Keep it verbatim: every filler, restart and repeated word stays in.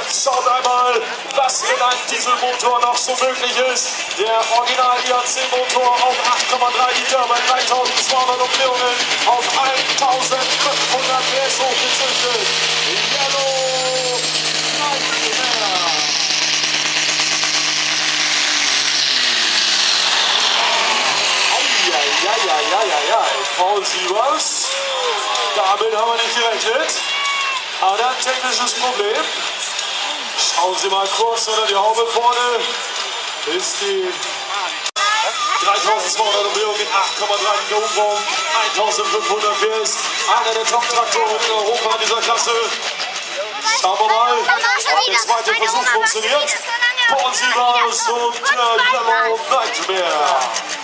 Schaut einmal, was in einem Dieselmotor noch so möglich ist. Der Original I A C-Motor auf acht Komma drei Liter bei dreitausendzweihundert Umdrehungen auf eintausendfünfhundert P S hochgezüchtet. Yellow Nightmare. Eieieiei, Paul Sievers. Damit haben wir nicht gerechnet. Hat er ein technisches Problem. Schauen Sie mal kurz unter die Haube vorne. Ist die dreitausendzweihundert Umdrehungen in acht Komma drei Liter Umfang, eintausendfünfhundert P S. Einer der Top-Traktoren in Europa in dieser Klasse. Schauen wir mal, ob der zweite Versuch funktioniert. Paul Sievers und der Yellow Nightmare.